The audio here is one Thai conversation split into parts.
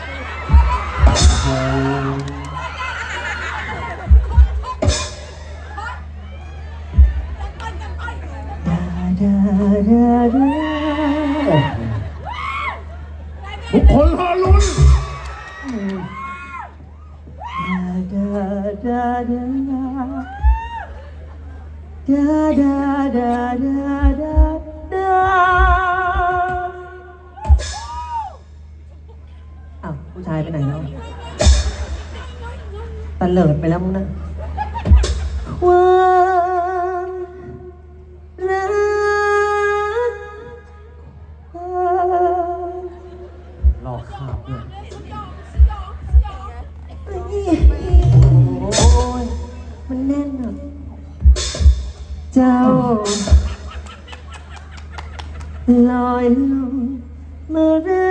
โอ้ทุกคนรอลุ้นอ้าวผู้ชายไปไหนแล้วตะเลิดไปแล้วมึงนะความรักรอข้าวด้วยโอ้ยมันแน่นอ่ะเจ้าลอยลงมาเรื่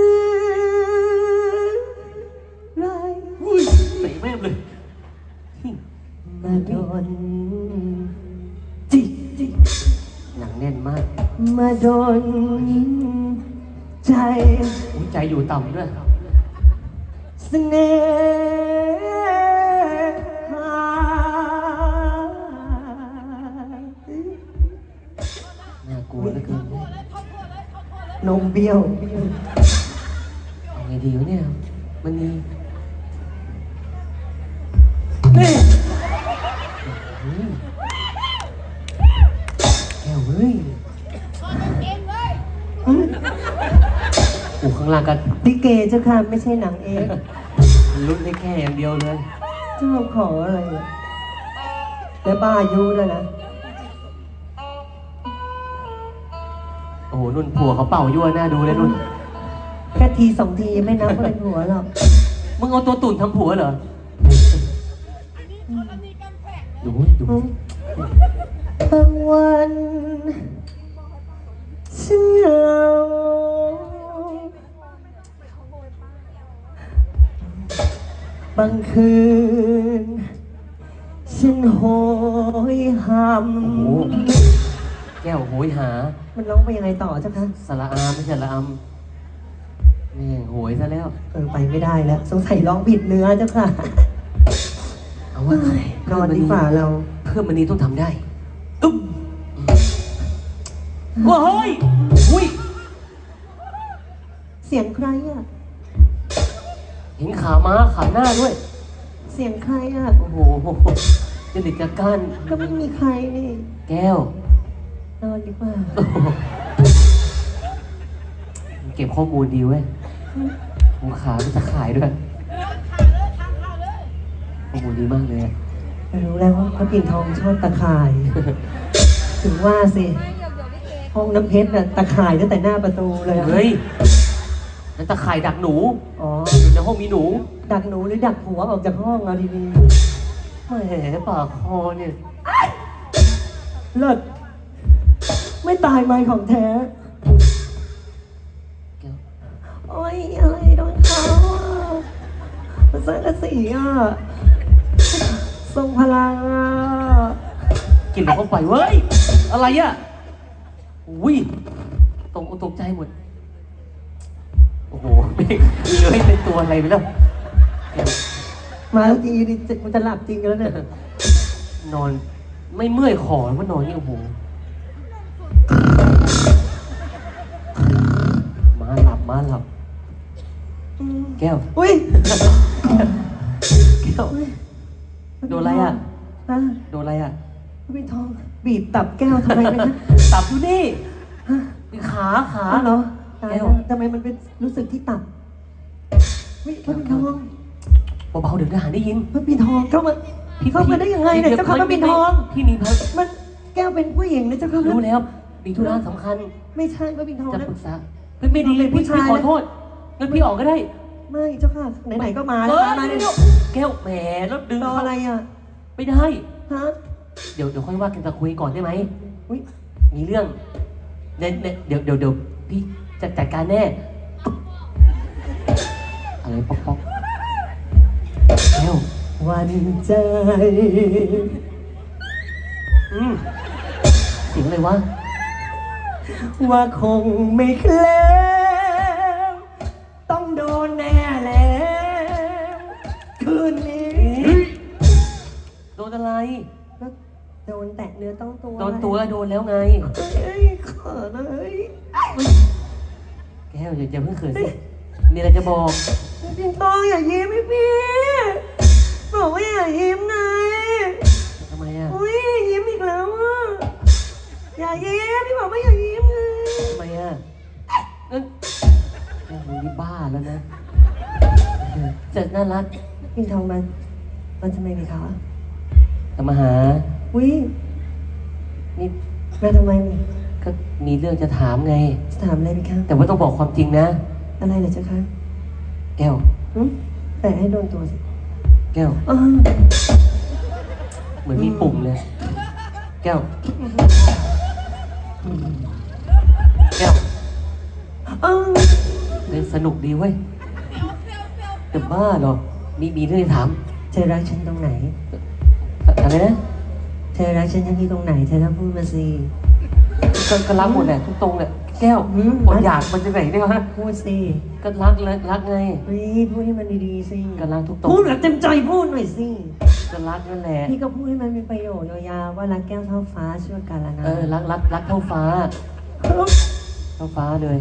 อยอุ้ยเตะแม่เลยมาโดนจิหนังแน่นมากมาโดนใจอุ้ยใจอยู่ต่ำด้วยเสน่หาน่ากลัวเหลือเกินนมเบี้ยวเอาไงดีวะเนี่ยมันมีนี่แก้วเฮ้ยข้างล่างกันลิเกเจ้าค่ะไม่ใช่หนังเองลุ้นได้แค่อย่างเดียวเลยเจ้าขออะไรแล้วบ้าอายุแล้วนะโอ้โหนุ่นผัวเขาเป่ายั่วหน้าดูเลยนุ่นแค่ทีสองทีไม่นับว่าเป็นผัวหรอกมึงเอาตัวตุ่นทำผัวเหรอดูบางวันฉันเหงาบางคืนฉันโหยหำแก้วโหยหามันร้องไปยังไงต่อเจ้าคะสระอาไม่ใช่ละอำนี่โหยซะแล้วไปไม่ได้แล้วสงสัยร้องผิดเนื้อเจ้าค่ะเอาว่านอนดีกว่าเราเพื่อนมันนี้ต้องทำได้อึ๊บว้าเฮ้ยอุ้ยเสียงใครอ่ะเห็นขาม้าขาหน้าด้วยเสียงใครอ่ะโอ้โหจะดิดจะก้านก็ไม่มีใครนี่แก้วนอนดีกว่าเก็บข้อมูลดีเว้ยหูขาไม่จะขายด้วยข้อมูลดีมากเลยรู้แล้วว่าพระปิ่นทองชอบตะข่ายถึงว่าสิห้องน้ำเพชรน่ะตะข่ายตั้งแต่หน้าประตูเลยเฮ้ยนั่นตะข่ายดักหนูอ๋ออยู่ในห้องมีหนูดักหนูหรือดักหัวออกจากห้องเอาดีๆแหมปากคอเนี่ยเลิศไม่ตายไม้ของแท้โอ้ยอะไรโดนเขามันสังกะสีอ่ะทรงพลังอ่ะกินแล้วเข้าไปเว้ยอะไรอ่ะอุ้ยตกใจหมดโอ้โหไม่เลื้อยเป็นตัวอะไรไปแล้วมาแล้วทีนี้มันจะหลับจริงแล้วเนี่ยนอนไม่เมื่อยคอมันนอนนี่โอ้โหมาหลับแก้วอุ้ยแก้วโดนอะไรอ่ะโดนอะไรอ่ะพี่ทองบีบตับแก้วทำไมไม่นะตับอยู่นี่ขาเหรอแก้วทำไมมันเป็นรู้สึกที่ตับพี่ทองเบาๆเดี๋ยวทหารได้ยินพี่ทองเข้ามาได้ยังไงเนี่ยเจ้าข้าพี่ทองพี่มีมันแก้วเป็นผู้หญิงนะเจ้าข้ารู้แล้วมีธุระสำคัญไม่ใช่พี่ทองจะปรึกษาไม่ดีเลยพี่ขอโทษงั้นพี่ออกก็ได้ไม่เจ้าค่ะไหนๆก็มาแล้วมาเนี่ยแก้วแหมแล้วดึงอะไรอ่ะไม่ได้ฮะเดี๋ยวค่อยว่ากันจะคุยก่อนได้ไหมมีเรื่องเดี๋ยวพี่จัดการแน่อะไรป๊อกแก้ววันใจเสียงอะไรวะว่าคงไม่เคลิ้มต้องโดนแน่แเนื้อต้องตัวโดนตัวโดนแล้วไงเอ้ยเขินเลยแก้วอย่าเพิ่งเขินสิมีอะไรจะบอกปิ่นทองอย่ายิ้มพี่บอกว่าอย่ายิ้มไงทำไมอ่ะอุ้ยยิ้มอีกแล้วอ่ะอย่ายิ้มพี่บอกว่าอย่ายิ้มไงทำไมอ่ะนั่นแก้วมึงนี่บ้าแล้วนะจะน่ารักปิ่นทองมันทำไมมีเขาจะมาหาอุ้ยนี่มาทำไมเนี่ยก็มีเรื่องจะถามไงจะถามอะไรไหมคะแต่ว่าต้องบอกความจริงนะอะไรเหรอเจ้าคะแก้วแต่ให้โดนตัวสิแก้วอ้าวเหมือนมีปุ่มเลย แก้ว แก้วอ้าวเล่นสนุกดีเว้ยแต่บ้าเหรอ มีเรื่องจะถามเธอรักฉันตรงไหนอะไรนะเธอรักฉันที่ตรงไหนเธอต้องพูดมาสิก็รักหมดแหละทุกตรงแหละแก้วอดอยากมันจะไหนได้วะพูดสิก็รักเลยรักไงเฮ้ยพูดให้มันดีๆสิก็รักทุกตรงพูดแบบเต็มใจพูดหน่อยสิก็รักนั่นแหละพี่ก็พูดให้มันมีประโยชน์ยาวๆว่ารักแก้วเท่าฟ้าช่วยกันละนะรักเท่าฟ้า เท่าฟ้าเลย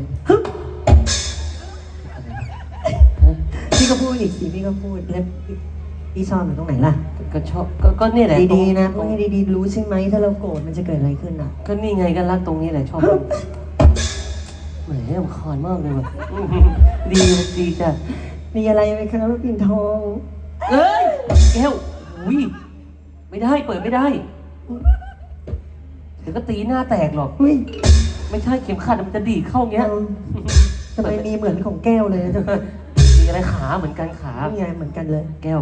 ฮะพี่ก็พูดอีกสิพี่ก็พูดแล้วพี่ชอบอยู่ตรงไหนล่ะก็ชอบก็เนี่ยแหละดีๆนะตพูรดงให้ดีๆรู้ใช่ไหมถ้าเราโกรธมันจะเกิดอะไรขึ้นอ่ะก็นี่ไงก็รักตรงนี้แหละชอบแหมรำคาญมากเลยว่ะดีจ้ะมีอะไรไหมครับปิ่นทองเอ้ยแก้วอุ้ยไม่ได้เปิดไม่ได้เดี๋ยวก็ตีหน้าแตกหรอกอุ้ยไม่ใช่เข็มขัดมันจะดีดเข้าเงี้ยทำไมมีเหมือนของแก้วเลยนะมีอะไรขาเหมือนกันขานี่ไงเหมือนกันเลยแก้ว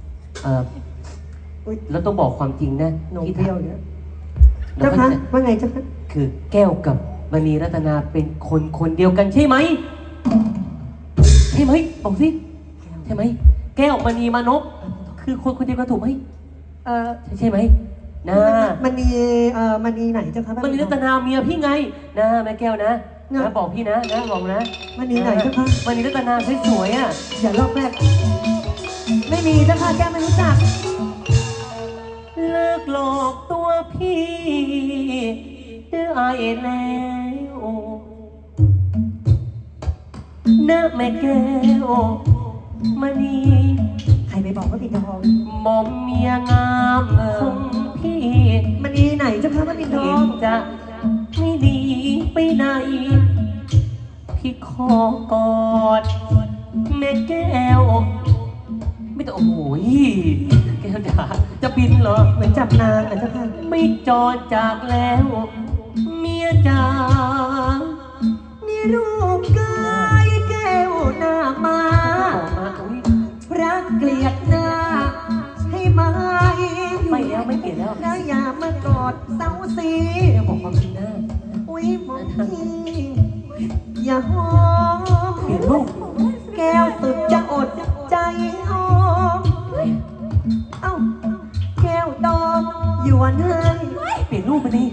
อุ๊ยแล้วต้องบอกความจริงนะนมที่เปรี้ยวเนี่ยแล้เจ้าวก็คะจะว่าไงเจ้าคะคือแก้วกับมณีรัตนาเป็นคนเดียวกันใช่ไหมใช่ไหมบอกสิใช่ไหมแก้วมณีมานพคือคนเดียวกันถูกไหมเออใช่ไหมนะมันมีไหนเจ้าคะมณีรัตนาเมียพี่ไงนะแม่แก้วนะนะนะบอกพี่นะบอกนะมันมีไหนเจ้าคะมณีรัตนาสวยๆอ่ะอย่าลอกแรกไม่มีเจ้าค่ะแก้วไม่รู้จักเลิกหลอกตัวพี่ได้แล้วนะแม่แก้วมณีใครไปบอกว่าปิ่นทองหม่อมเมียงามของพี่มันมีไหนเจ้าคะว่าปิ่นทอเห็งนจะไม่หนีไปไหน พี่ขอกอดแม่แก้ว ไม่ต้องโอ้โหแก้วจ๋าจะบินเหรอเหมือนจับนางอ่ะเจ้าค่ะไม่จอดจากแล้ว เมียจ๋านี่รูปกายแก้วหน้ามาบอกมาอุ้ยรักเกลียดหน้าให้ไหมไม่แล้วไม่เกลียดแล้วแล้วอย่ามากอดเศร้าสีแก้วบอกความจริงนะอุ้ยมองพี่อย่าหอมเปลี่ยนรูปแก้วสุดจะอดใจหอมเอ้าแก้วดอมหยวนให้เปลี่ยนรูปไปดิ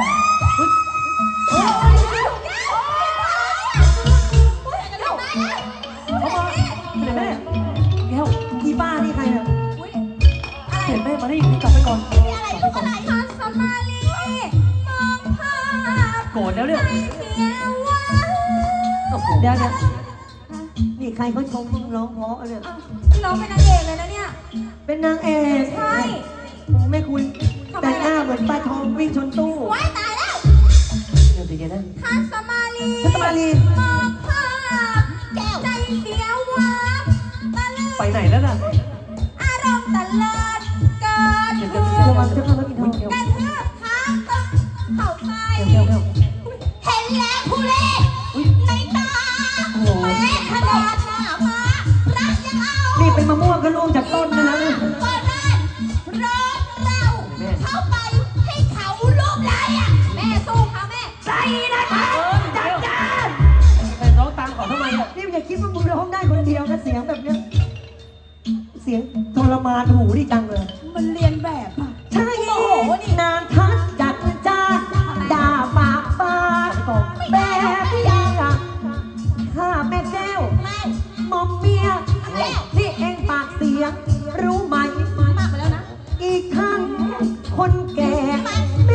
เปลี่ยนแม่แก้วอีบ้านี่ใครเนี่ยเปลี่ยนแม่มาได้ยังกลับไปก่อนอะไรลูกอะไรคะสมาลีมองภาพโกรธแล้วเนี่ยเมียว่าโอ้โหเดี๋ยวนี่ใครเขาชมมึงร้องเพราะเนี่ยเราเป็นนางเอกเลยนะเนี่ยเป็นนางเอกใช่โอ้แม่คุณแต่งหน้าเหมือนปลาทองวิ่งชนตู้ว้ายตายแล้วเดี๋ยวเดี๋ยวนะท่านสมาลีพัตมาลีมองภาพแก้วใจเสียววับตะลึงไปไหนแล้วน่ะอารมณ์ตะเลิดเกินเดี๋ยวเพื่เดี๋ยวอระวังเจ้าค่ะพระปิ่นทองกันเพื่อทางตึกเข้าไปแก้วเห็นแล้วผู้เล่ในตาแม้ขนาดหน้ามารักยังเอานี่เป็นมะม่วงก็ล่วงจากต้นนะนะเปิดร้านรถเราเข้าไปให้เขาลูบไหล่อะแม่สู้เขาแม่ใจนะคะจัดการไปร้องตามขอทำไมอ่ะนี่อย่าคิดว่ามึงร้องได้คนเดียวนะเสียงแบบเนี้ยเสียงทรมานหูดิจังเลยมันเรียนแบบอ่ะใช่โอ้โหนี่นางทัดจัดจ้านด่าปากปากแบบนี้อะข้าแม่แก้วไม่มอมเมียนี่เองปากเสียงรู้ไหมมากไปแล้วนะอีกทั้งคนแก่แม่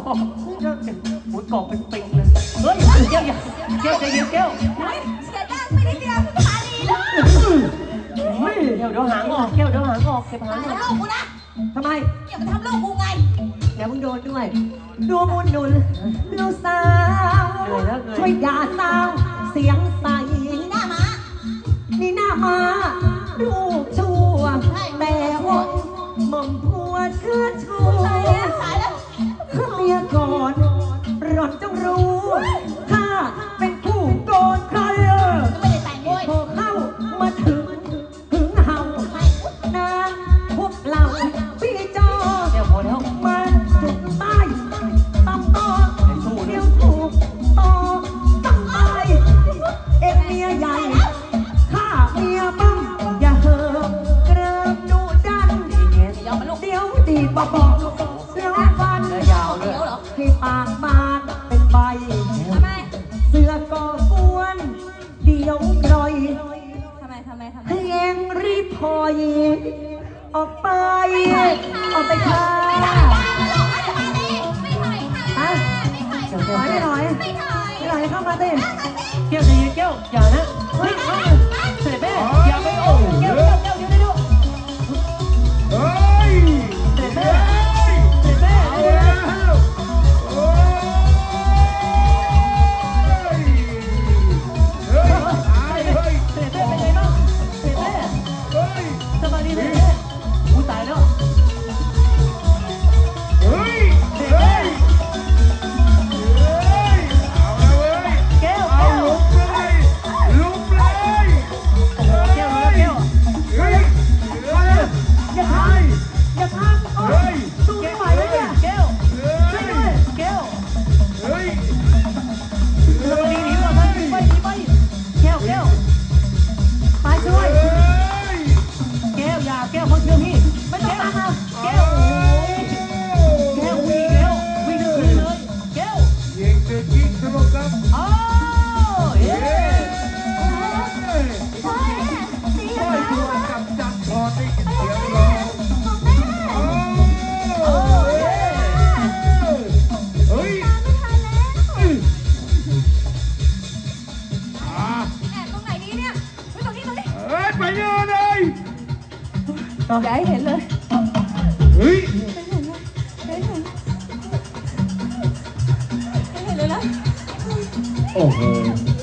หมูกรอบเป็นปิงเลยเฮ้ยแก้วแก้วใจเย็นแก้วเฮ้ยเสียดังไม่ได้เสียตาดีเลยแก้วเดี๋ยวหางออกแก้วเดี๋ยวหางออกเก็บหางทำออกลูกกูนะทำไมอย่ามาทำลูกกูไงเดี๋ยวมึงโดนด้วยดูมุนนุนลูกสาวช่วยด่าสาวเสียงใสมีหน้าม้านี่หน้ามาลูกชั่วแต่ว่าหม่อมผัวเชื่อชูตายแล้วตายแล้วเมียก่อนหล่อนต้องรู้ ถ้าเป็นผู้โกนใครก็ไม่ได้แต่งด้วยพอเข้ามาถึงเห่านางพวกเราพี่จอแก้วพอแล้วมาจุดใต้ตำต่อเดี๋ยวถูกต่อตั้งตายเอ็งเมียใหญ่ข้าเมียบ้างอย่าเหิมเกริมดุดันยอมมาลูกเดี๋ยวดีบอกเสื้อฟันและยาวด้วยเดี๋ยวเหรอให้ปากบานเป็นใบทำไมเสื้อก็กวนเดี๋ยวกรอยทำไมให้เองรีบพอยออกไปออกไปค่ะไม่ถ่ายค่ะฮะไม่ถ่ายถอยไม่ถอยไม่ถ่ายไม่ถอยเข้ามาสิแก้วใจเย็นแก้วอย่านะเฮ้ยเสด็จแม่อย่าไปโอ้แก้วเดี๋ยวเดี๋ยวเฮ้ยเสด็จแม่เสด็จแม่เอาแล้วโอ้ยเฮ้ยตายเฮ้ยเสด็จแม่เป็นไงบ้างเสด็จแม่เฮ้ยสบายดีเสด็จแม่อู้ตายแล้วเฮ้ยเฮ้ยเฮ้ยเอาแล้วเว้ยแก้วเอาแก้วลุกเลยแก้วแก้วเฮ้ยเฮ้ยอย่าทเฮ้ยำอย่าทำเฮ้ยสู้ไม่ไหวแล้วเนี่ยแก้วเฮ้ช่วยด้วยยแก้วเฮ้ยสบายดีหนีก่อนนะหนีไปแก้วแก้วไปช่วยแก้วอย่าแก้วเขาเชื่อพี่ไม่ต้องตามมาแก้วโอ้ยแก้ววิ่งแล้ววิ่งทั้งคืนเลยแก้วยิงจะยิงสนุกครับอ้าวเย้เฮ้ยดีช่วยแล้วตัวจับจับคอได้ยินเสียงร้องของแม่โอ้ยเฮ้ยไม่ทันแล้วอ่าแอบตรงไหนดีเนี่ยไปตรงนี้เฮ้ยไปเยอะเลยอย่าให้เห็นเลยเฮ้ยไม่เห็นเลยไม่เห็นเลยนะโอ้โห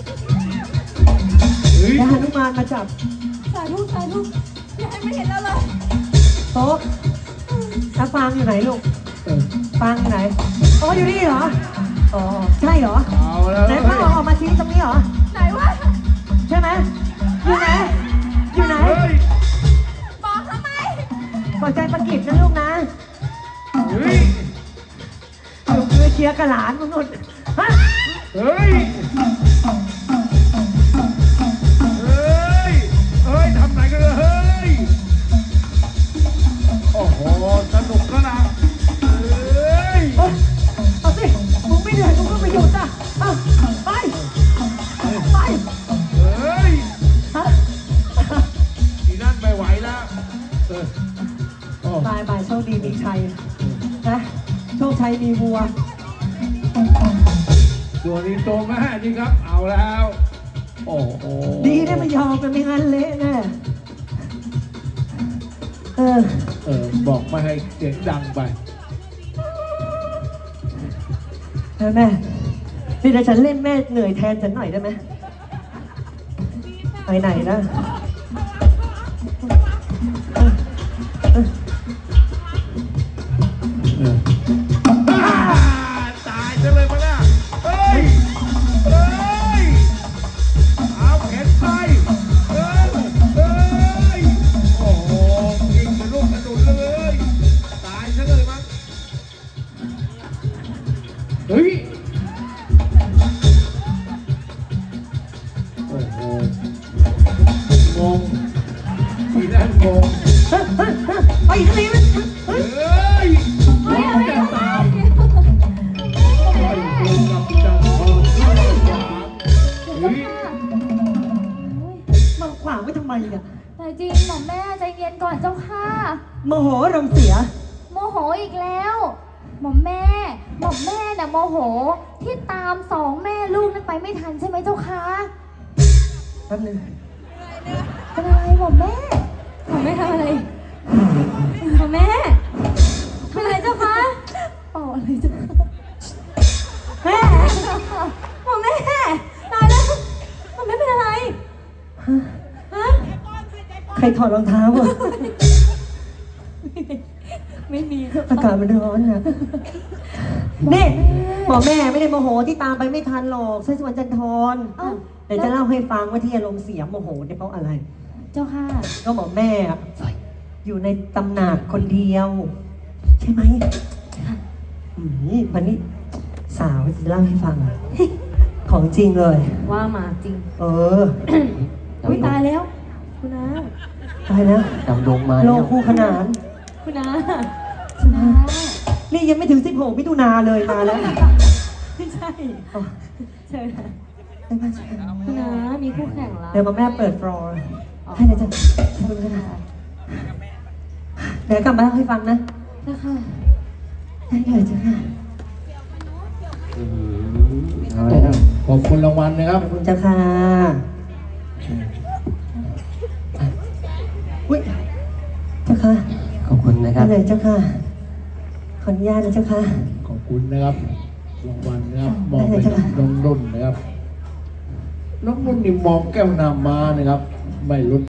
เฮ้ยแล้วหนุมานมาจับสาธุอย่าให้ไม่เห็นเราเลยโต๊ะแล้วฟางอยู่ไหนลูกฟางอยู่ไหนอ๋ออยู่นี่เหรออ๋อใช่เหรอเอาแล้วไหนฟางออกมาชี้ตรงนี้เหรอไหนวะใช่ไหมอยู่ไหนอยู่ไหนเฮ้ยบอกทำไมปล่อยใจประกิจนะลูกนะเฮ้ยอยู่คือเคลียร์กับหลานมึงนุ่นฮะเฮ้ยเฮ้ยเฮ้ยทำไหนกันเลยเฮ้ยโอ้โหสนุกแล้วนะเฮ้ยเอ้ยเอาสิมึงไม่เหนื่อยมึงก็ไม่หยุดอ่ะเอาไปไปเฮ้ยฮะทีนั่นไม่ไหวแล้วโอ้บายบายโชคดีมีชัยนะโชคชัยมีวัวส่วนนี้ตัวแม่นี่ครับ เอาแล้ว โอ้โหดีได้ไม่ยอมกันไม่งั้นเละแน่บอกไม่ให้เสียงดังไปแม่นี่ถ้าฉันเล่นแม่เหนื่อยแทนฉันหน่อยได้ไหมไปไหนนะตายซะเลยมาแล้วเฮ้ย เฮ้ย เอาเข็นไปเฮ้ย เฮ้ย โอ้โหยิงเป็นลูกกระดุนเลย ตายซะเลยมั้งเฮ้ย โอ้โห งงทีนั้นงงไปทะเลมันเฮ้ยมองแต่ตามไอ้คนกับจังหวะเฮ้ยมาขวางไว้ทำไมเนี่ยแต่จริงหม่อมแม่ใจเย็นก่อนเจ้าค่ะโมโหรมเสียโมโหอีกแล้ว หม่อมแม่หม่อมแม่น่ะโมโหที่ตามสองแม่ลูกนั้นไปไม่ทันใช่ไหมเจ้าคะแป๊บนึงเป็นอะไรหม่อมแม่หม่อมแม่ทำอะไรหม่อมแม่เป็นอะไรเจ้าคะเปล่าอะไรเจ้าคะแม่หม่อมแม่ตายแล้วหม่อมแม่เป็นอะไรฮะใครถอดรองเท้าอ่ะไม่มีอากาศมันร้อนนะนี่หมอแม่ไม่ได้โมโหที่ตามไปไม่ทันหรอกสวรรค์จันทรเดี๋ยวจะเล่าให้ฟังว่าที่อารมณ์เสียโมโหเนี่ยเพราะอะไรเจ้าค่ะก็หมอแม่อะอยู่ในตำหนักคนเดียว ใช่ไหมวันนี้สาวจะเล่าให้ฟัง ของจริงเลยว่ามาจริงเอออุ้ยตายแล้วคุณน้าตายแล้วดำดงมาโลแล้วคู่ขนานคุณน้านี่ยังไม่ถึง16มิถุนาเลยมาแล้วไม่ใช่อ๋อเชิญค่ะได้มาใช่คุณน้ามีคู่แข่งแล้วเดี๋ยวหมอแม่เปิดฟลอร์ให้เดี๋ยวจะดูกันนะเดี๋ยวกลับมาเล่าให้ฟังนะเจ้าค่ะได้เลยจ้ะค่ะเอาเลยครับขอบคุณรางวัลนะครับขอบคุณจ้าค่ะอุ้ยเจ้าค่ะขอบคุณนะครับได้เลยเจ้าค่ะขออนุญาตนะเจ้าค่ะขอบคุณนะครับรางวัลนะครับมอบให้กับน้องนุ่นนะครับน้องนุ่นนี่มองแก้วนามานะครับไม่ลด